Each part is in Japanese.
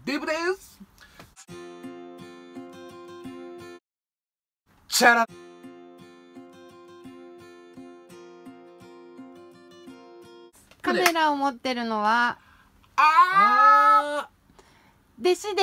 デブです。チャラ。 カメラを持ってるのは弟子で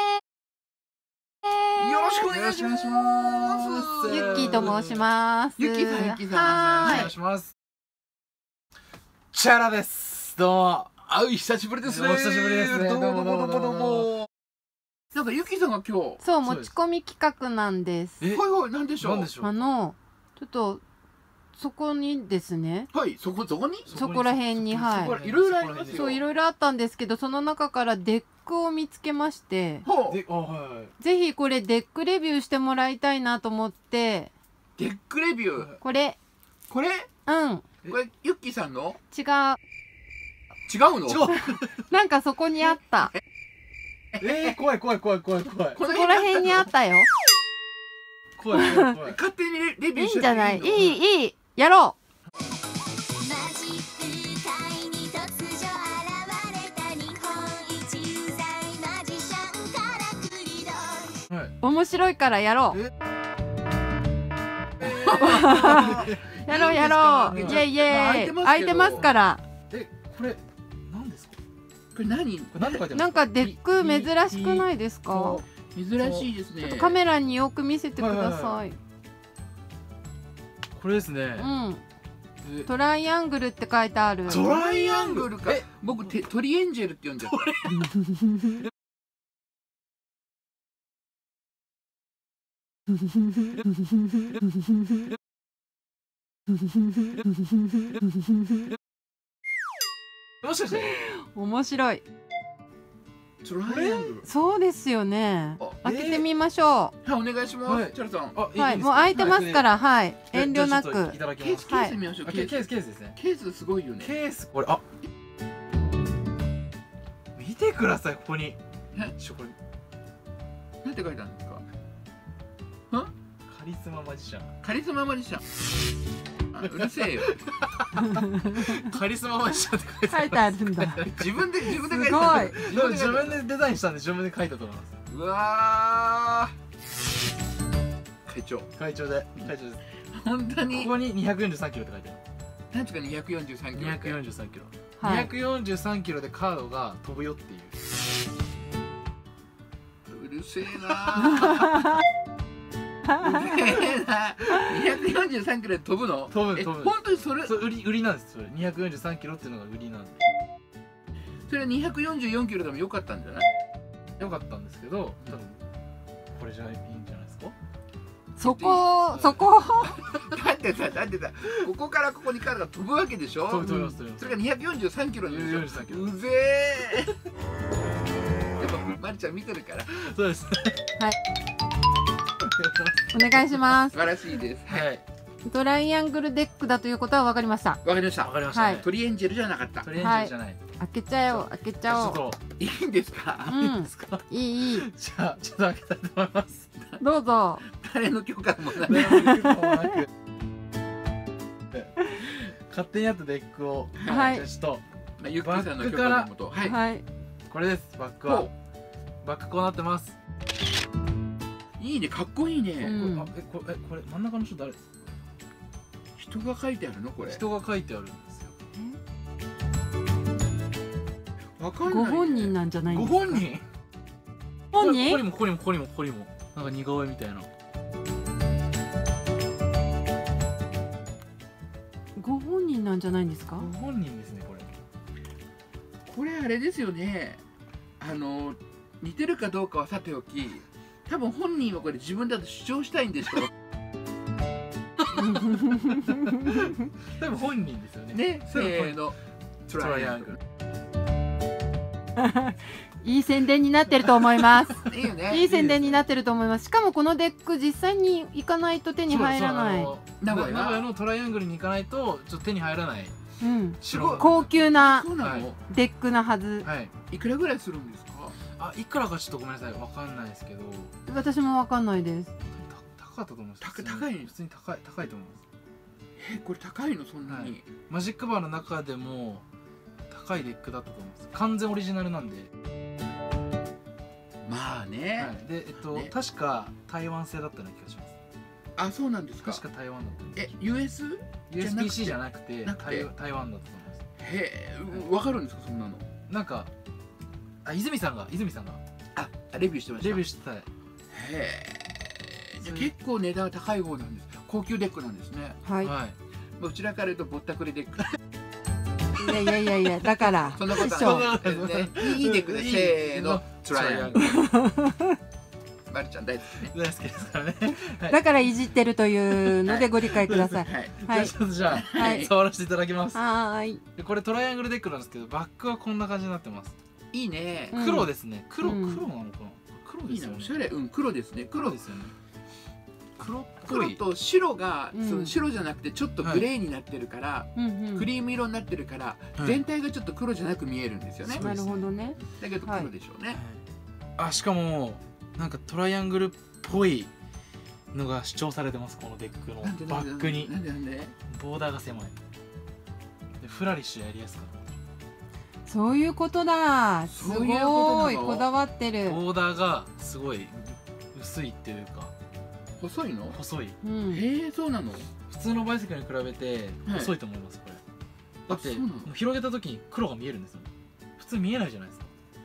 ーす。 よろしくお願いします。 ユッキーと申します。 ユッキーさん、ユッキーさん、 はお願いします。チャラです。どうも。久しぶりですね。 お久しぶりですね。 どうもどうもどうも。なんかユッキーさんが今日。 そう、持ち込み企画なんです。 はいはい、なんでしょう。 ちょっとそこにですね。 はい、そこに？ そこら辺に、はい。 いろいろありますよ。 そう、いろいろあったんですけど、その中からデックを見つけまして。ぜひこれデックレビューしてもらいたいなと思って。 デックレビュー。 これ？ うん。これユッキーさんの？ 違うの？なんかそこにあった。 怖い。 そこら辺にあったよ。 怖い。勝手にレビューしていいの？いいんじゃない？いい。やろう。面白いからやろう。やろう。イエイイエイ。開いてますから。 これ何ですか？ これ何？ なんかデック珍しくないですか？ 珍しいですね。 カメラによく見せてください。 これですね。 トライアングルって書いてある。 トライアングルか。僕トリエンジェルって呼んじゃった。もしかして面白い。 トライアングル。 そうですよね。開けてみましょう。はい、お願いします。チャラさん。 はい、もう開いてますから、はい、遠慮なく。 ケース見ましょう。 ケースですね。 ケースすごいよね。 ケースこれ見てください、ここに。 なんて書いてあるんですか？ カリスママジシャン。 カリスママジシャン。うるせえよ。 カリスママジシャンって書いてあるんだ。 自分で書いてすごい。 自分でデザインしたんで自分で書いたと思います。 うわー。会長です。本当に。 ここに243キロって書いてある。 何ですか243キロ。 243キロ。243キロでカードが飛ぶよっていう。 うるせえな。243キロで飛ぶの？ 飛ぶ。 本当にそれ売りなんです。それ243キロっていうのが売りなんで。 それは244キロでも良かったんじゃない？ 良かったんですけど、多分これじゃいいんじゃないですか？ そこだってさここからここにカードが飛ぶわけでしょ？ 飛びます。 それが243キロでしょ？うぜえ。やっぱまりちゃん見てるから。 そうです。 はい、お願いします。 素晴らしいです。はい。 トライアングルデックだということは分かりました。 わかりました。 はい。 トリエンジェルじゃなかった。 トリエンジェルじゃない。 開けちゃおう。 いいんですか？ いい。 じゃあちょっと開けたいと思います。 どうぞ。 誰の許可もなく。 勝手にあったデックをちょっとユッキーさんの許可のもと。 はい。 これです。バックは。バックこうなってます。 いいね、かっこいいね。 これ真ん中の人誰？ 人が書いてあるのこれ？ 人が書いてあるんですよ。 わかんない。 ご本人なんじゃないんですか？ ご本人？ 本人？ ここにもなんか似顔絵みたいな。 ご本人なんじゃないんですか？ ご本人ですねこれ。 これあれですよね。似てるかどうかはさておき、多分本人はこれ自分だと主張したいんでしょ。 多分本人ですよね。 ね、せーの。トライアングル。 いい宣伝になってると思います。 いいよね。 いい宣伝になってると思います。しかもこのデック実際に行かないと手に入らない。 名古屋のトライアングルに行かないとちょっと手に入らない。 高級なデックなはず。 いくらぐらいするんですか？ いくらかちょっとごめんなさい、わかんないですけど。 私もわかんないです。 高かったと思います。 高い？ 普通に高いと思います。 これ高いのそんなに？ マジックバーの中でも高いデックだったと思います。完全オリジナルなんで。 ね。 で確か台湾製だったような気がします。 あ、そうなんですか。 確か台湾だった。 USB-C じゃなくて台湾だったと思います。 へえ、わかるんですかそんなの。 なんか泉さんがレビューしてました。 レビューしてた。 へえ。じゃ結構値段は高い方なんです。高級デックなんですね。 はい。 うちらから言うとぼったくりデック。 いやだからそんなことはいいデックで、せーの、トライアングル。まるちゃん大好きね。 大好きですからね。 だからいじってるというのでご理解ください。 はい。じゃあ触らせていただきます。 はい。 これトライアングルデックなんですけど、バックはこんな感じになってます。 いいね。 黒ですね。黒なのかな。黒ですよね。 おしゃれ。黒ですね。 黒ですよね。 黒と白がその白じゃなくてちょっとグレーになってるから、クリーム色になってるから全体がちょっと黒じゃなく見えるんですよね。 なるほどね。 だけど黒でしょうね。 しかもなんかトライアングルっぽいのが主張されてます。このデックのバックにボーダーが狭い。フラリッシュやりやすかった。 そういうことだ。すごいこだわってる。 ボーダーがすごい薄いっていうか。 細いの？ 細い。 へえ、そうなの？ 普通のバイセクルに比べて細いと思います。これだって広げた時に黒が見えるんですよ。普通見えないじゃないですか。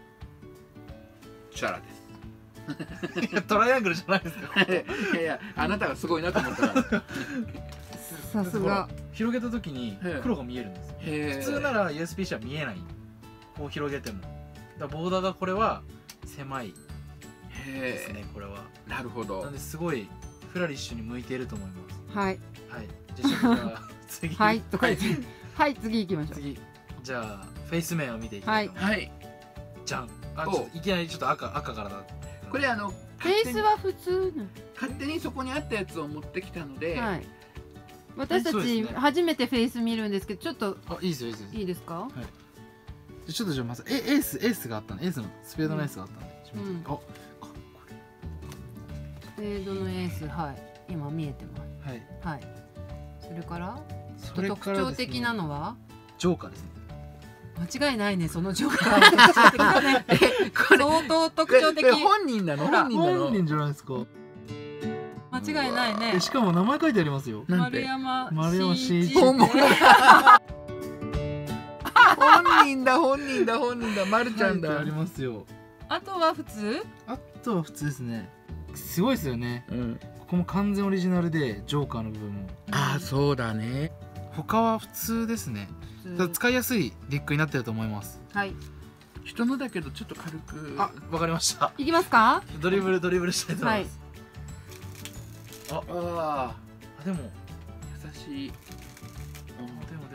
チャラです。 トライアングルじゃないですか。 いやあなたがすごいなと思ったから。 さすが。 広げた時に黒が見えるんですよ。普通なら USB-C は見えない。こう広げても。だボーダーがこれは狭いですね。これは。なるほど。なんですごいフラリッシュに向いていると思います。 はい。 はい。じゃあ次。 はい。はい次行きましょう。 次。じゃあフェイス面を見ていきたいと思います。はい。じゃん。いきなりちょっと赤からだ。 これフェイスは普通な。 勝手にそこにあったやつを持ってきたので。はい。 私たち初めてフェイス見るんですけど、ちょっといいですよいいですか？ はい。ちょっとじゃあまずエースがあったね。エースのスペードのエースがあったんで。 スペードのエース、今見えてます。はい。それから特徴的なのはジョーカーですね。 間違いないね、そのジョーカー特徴的だね。相当特徴的。 本人なの？ 本人じゃないですか。 間違いないね。 しかも名前書いてありますよ。 丸山 CG。 本人だ、まるちゃんだ。 ありますよ。 あとは普通？ あとは普通ですね。すごいですよね。ここも完全オリジナルでジョーカーの部分も。 ああ、そうだね。 他は普通ですね。使いやすいデックになってると思います。 はい。 人のだけどちょっと軽く。 わかりました。 いきますか？ ドリブルしたいと思います。でも優しい。でも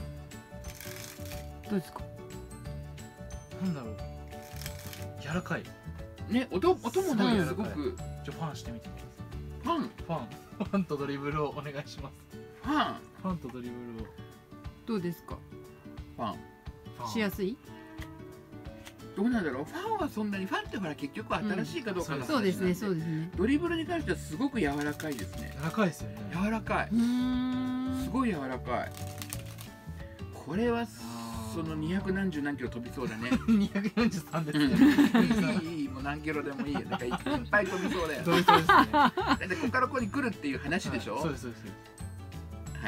どうですか？ なんだろう。柔らかい。 ね、音もなんかすごく。 じゃあファンしてみてください。ファンとドリブルをお願いします。ファンとドリブルを。 どうですか？ ファンしやすい？ どうなんだろう。ファンはそんなに、ファンってほら結局新しいかどうかの話なんで。 そうですね、そうですね。 ドリブルに関してはすごく柔らかいですね。 柔らかいですよね。 柔らかい。すごい柔らかい。これはその200何十何キロ飛びそうだね。 243ですね。 いい、もう何キロでもいいよ。なんかいっぱい飛びそうだよ。 飛びそうですね。 だってここからここに来るっていう話でしょ。 そうです。 はい。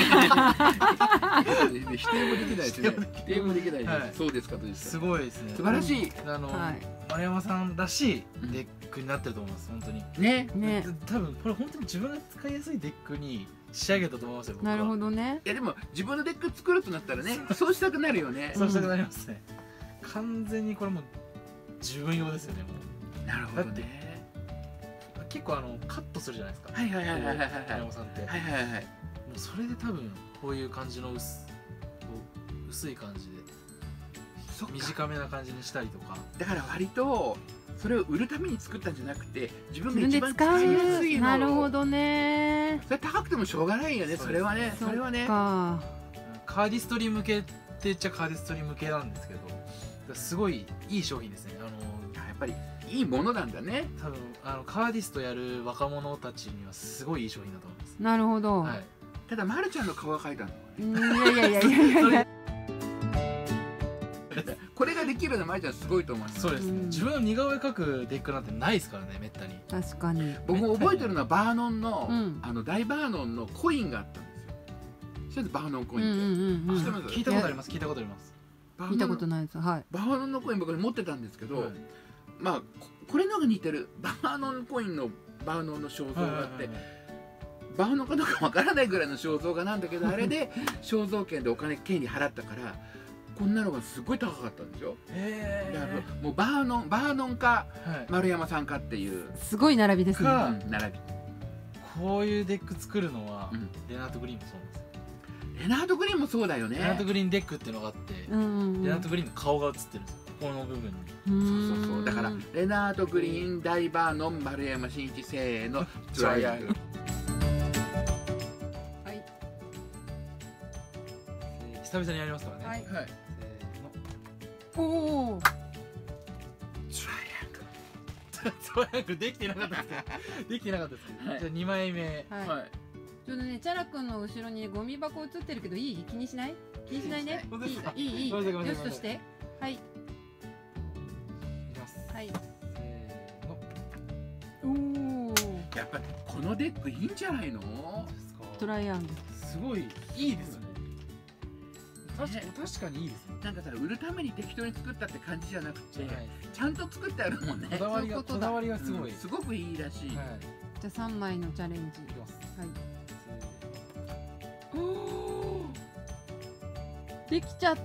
否定もできないですね。否定もできないです。そうですかとです。 すごいですね。 素晴らしい。 丸山さんらしいデックになってると思います。本当に。 ね。 多分これ本当に自分が使いやすいデックに仕上げたと思いますよ。 なるほどね。 いやでも自分のデック作るとなったらね、そうしたくなるよね。 そうしたくなりますね。完全にこれも自分用ですよね。もう。 なるほどね。 結構カットするじゃないですか。 はい。 丸山さんって。それで多分こういう感じの薄い感じで短めな感じにしたりとか。だから割とそれを売るために作ったんじゃなくて自分が一番使いやすいの。 なるほどね。 それ高くてもしょうがないよね。それはね。 カーディストリー向けって言っちゃカーディストリー向けなんですけど、すごいいい商品ですね。やっぱりいいものなんだね。 多分カーディストやる若者たちにはすごいいい商品だと思います。 なるほど。 ただまるちゃんの顔が描いたの。 いや。 これができきるのまいちゃんすごいと思います。 そうですね。自分の似顔絵描くデックなんてないですからね、めったに。 確かに。 僕も覚えてるのはバーノンの大バーノンのコインがあったんですよ。知ってます？バーノンコインって。知ってます？ 聞いたことあります。聞いたことあります。 見たことないです。はい。 バーノンのコイン僕持ってたんですけど、まあこれのが似てるバーノンコインのバーノンの肖像があって。バーノンかどうかわからないぐらいの肖像画なんだけど、あれで肖像権でお金権利払ったからこんなのがすごい高かったんですよ。だからもうバーノンか丸山さんかっていうすごい並びですね。 並び。 こういうデック作るのはレナート・グリーンもそうなんですよ。 レナート・グリーンもそうだよね。 レナート・グリーンデックっていうのがあって、レナート・グリーンの顔が映ってるんですよ、この部分に。そうそうそう。だからレナート・グリーン、大バーノン、丸山真一、せーのトライアングル。 久々にやりますからね。 はい。 せーの。 おお。 トライアングルできてなかったですか。できてなかったです。じゃあ2枚目。 はい。ちょっとね、チャラ君の後ろにゴミ箱映ってるけど、いい？気にしない？気にしないね。いい。よしとして。はい。いきます。 はい。 せーの。 おお。 やっぱりこのデックいいんじゃないの？ トライアングル。 すごいいいですね。確かにいいですね。 なんかさ、売るために適当に作ったって感じじゃなくて、ちゃんと作ってあるもんね。 こだわりがすごい。 すごくいいらしい。 じゃあ3枚のチャレンジ。はい。できちゃった。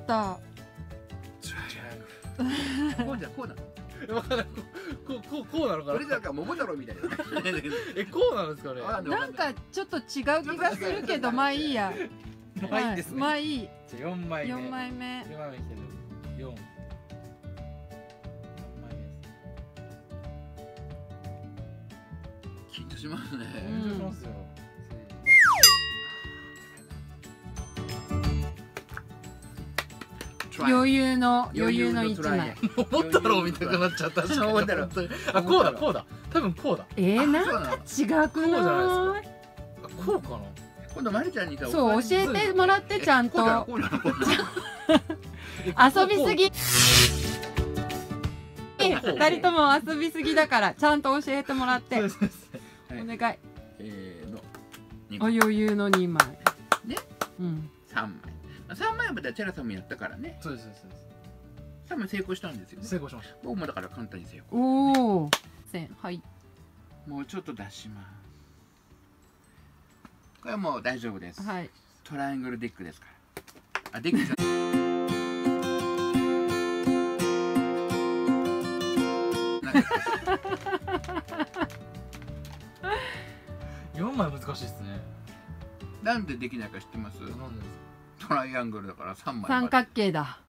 こうなの？ わからん。こうなのかな。 これなんか桃太郎みたいな。 こうなんですかね。 なんかちょっと違う気がするけど、まあいいや。 まあいいですね。 まあいい。 じゃあ4枚目。 4枚目。 4枚目来てる。4枚目です。 緊張しますね。 緊張しますよ。 余裕の1枚。 桃太郎みたいになっちゃった。桃太郎。あ、こうだ。多分こうだ。 なんか違くない？ こうかな。 今度まりちゃんにそう教えてもらってちゃんと。遊びすぎ。2人とも遊びすぎだからちゃんと教えてもらって。お願い。余裕の2枚。 ね。3枚。3枚まではチャラさんもやったからね。 そうです。 3枚成功したんですよね。 成功しました。 僕もだから簡単に成功。 おお。はい。 もうちょっと出します。これはもう大丈夫です。 はい。 トライアングルデックですから。あ、デックじゃ 4枚難しいですね。 なんでできないか知ってます？ なんでですか？ トライアングルだから3枚。 三角形だ。